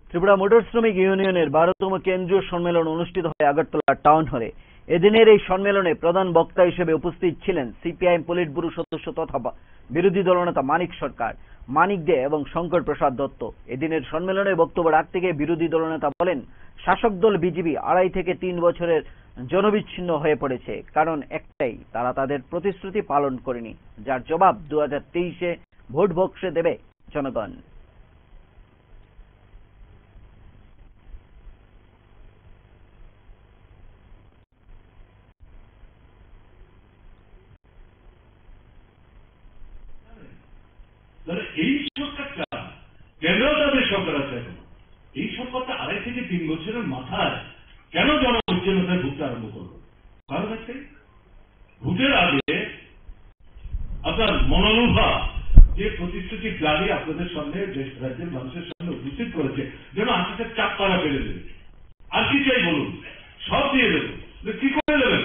Tripura motor শ্রমিক ইউনিয়নের 12তম কেন্দ্রীয় সম্মেলন অনুষ্ঠিত হয় আগরতলা টাউন হলে। এদিনের এই সম্মেলনে প্রধান বক্তা হিসেবে উপস্থিত ছিলেন সিপিআইএম পলিট ব্যুরো সদস্য তথা বিরোধী দলনেতা মানিক সরকার, মানিক দে এবং শঙ্কর প্রসাদ দত্ত। এদিনের সম্মেলনে বক্তব্য রাখতে গিয়ে বিরোধী দলনেতা বলেন, শাসক দল বিজেপি 2.5 থেকে 3 বছরের জনবিচ্ছিন্ন হয়ে পড়েছে। কারণ একটাই, তারা তাদের প্রতিশ্রুতি পালন করেনি, যার জবাব 2023-এ ভোট বক্সে দেবে জনগণ। এই সরকারটা কেন্দ্র তাদের সরকার আছে, এখন এই সরকারটা 2.5 থেকে 3 বছরের মাথায় কেন জনবিচ্ছিন্নতায় ভুগতে আরম্ভ করলো? কারণ একটাই, ভোটের আগে আপনার মনোভাব যে প্রতিশ্রুতি গাড়ি আপনাদের সামনে দেশ রাজ্যের মানুষের সামনে উপস্থিত করেছে, যেন আকাশের চাপ পাড়া ফেলে দেবে। আর কি চাই বলুন, সব দিয়ে দেবো। কি করে দেবেন?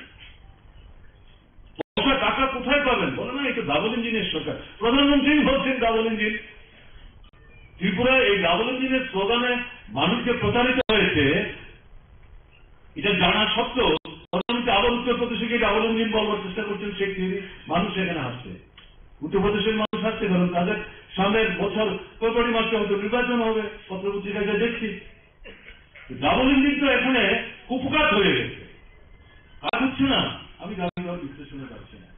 টাকা কোথায় পাবেন বলে না, এটা ডাবল ইঞ্জিনের সরকার। প্রধানমন্ত্রী বলছেন ডাবল ইঞ্জিন। ত্রিপুরায় এই ডাবল ইঞ্জিনের স্লোগানে মানুষ যে প্রতারিত হয়েছে, এটা জানা সত্ত্বেও প্রধানমন্ত্রী আবার উত্তরপ্রদেশে গিয়ে ডাবল ইঞ্জিন বলবার চেষ্টা করছেন। শেখ হাসিনা মানুষ এখানে আসছে, উত্তরপ্রদেশের মানুষ আসছে, কারণ তাদের সামনের বছর ফেব্রুয়ারি মাসে হয়তো নির্বাচন হবে, পত্রপত্রিকায় দেখছি। ডাবল ইঞ্জিন তো এখানে কুপকাত হয়ে গেছে, কাজ হচ্ছে না। আমি বিশ্লেষণে যাচ্ছি না।